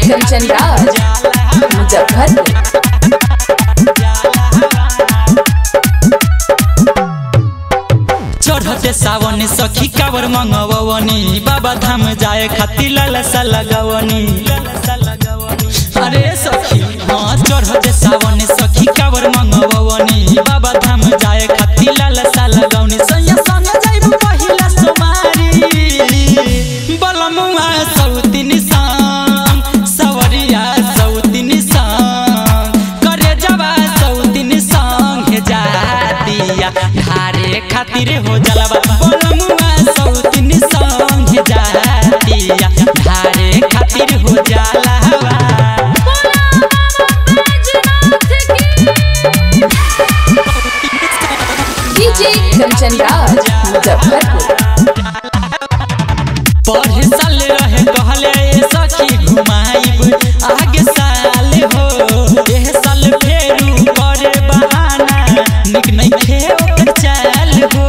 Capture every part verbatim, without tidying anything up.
कंचन राज मुजफ्फरपुर। चढ़ते सावन सखी कावर मंगवनी बाबा धाम जाए खातिर लालसा लगवनी। अरे सखी हाँ चढ़ते सावन सखी कावर मंगवनी बाबा धाम जाए खातिर लालसा लगवनी। सैया संग जाइब पहिला सोमारी बलमुआ सौतिन संग सवरिया सौतिन संग करे जवा सौतिन संग जा दिया धारे खातिर हो जलवा बलमुआ सौतिन संग जा दिया धारे खातिर हो जलवा। डीजे कंचन राज मुजफ्फरपुर। पढ़े साल रहे कहले सखी घुमाइब आगे साल हो एह साल फेरू करे बहाना निक नहीं खेओ चाल हो।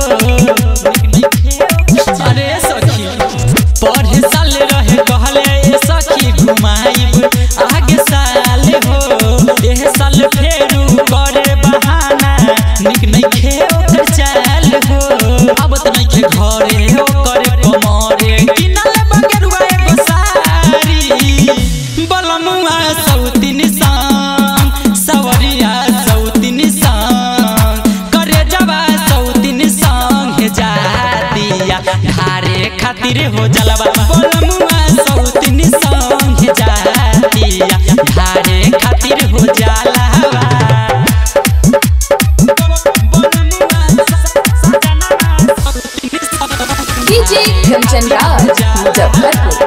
अरे सखी पढ़े साल रहे कहले सखी घुमाइब आगे साल हो एह साल फेरू करे बहाना निक नहीं खेओ चाल हो। अब त नहीं के घरे हो करे कमरे किनले बगरुआ एगो सारी बलमुआ सौतिन संग सवरिया सौतिन संग करे जवा सौतिन संग जा दिया धारे खातिर हो जलवा बलमुआ सौतिन संग जा दिया धारे खातिर हो जलवा। डीजे कंचन राज मुजफ्फरपुर।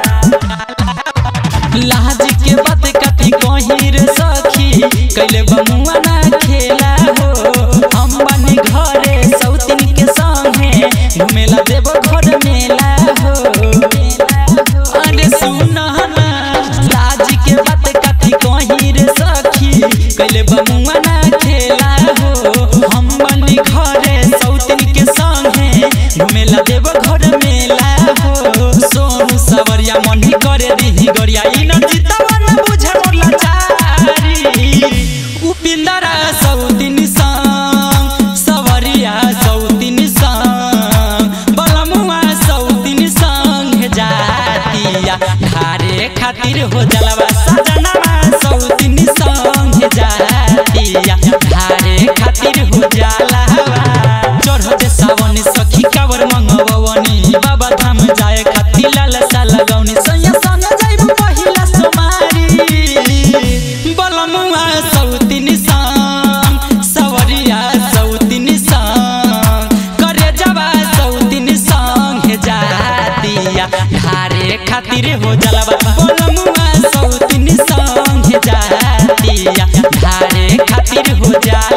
लाज के बात कथी कही रे सखी कैले बमुआ ना खेला हो हम बनी घरे सौतिन के संगे घुमेला देव घर मेला हो। अरे सुना ना लाज के बात कथी कही रे सखी कैले बमुआ ना खेला हो हम बनी घरे सौतिन के संगे घुमेला देव घर मेला हो। सोनू सवरिया मनी करे रही गरिया इन जितवा न बुझे मोरला चारी उपिंदरा सौतिन संग सवरिया सौतिन संग बलमुआ सौतिन संग जा दिया धारे खातिर हो जलवा सजनवा सौतिन संग जा दिया धारे खातिर हो जलवा। चढ़ते सावन सखी कावर मंगवनी बाबा धाम जाए खातिर लालसा लगवनी। सैया संग जाइब पहिला सोमारी बलमुआ सौतिन संग सवरिया सौतिन संग करे जवा सौतिन संग जा दिया धारे खातिर हो जलवा बलमुआ सौतिन संग जा दिया धारे खातिर हो जा।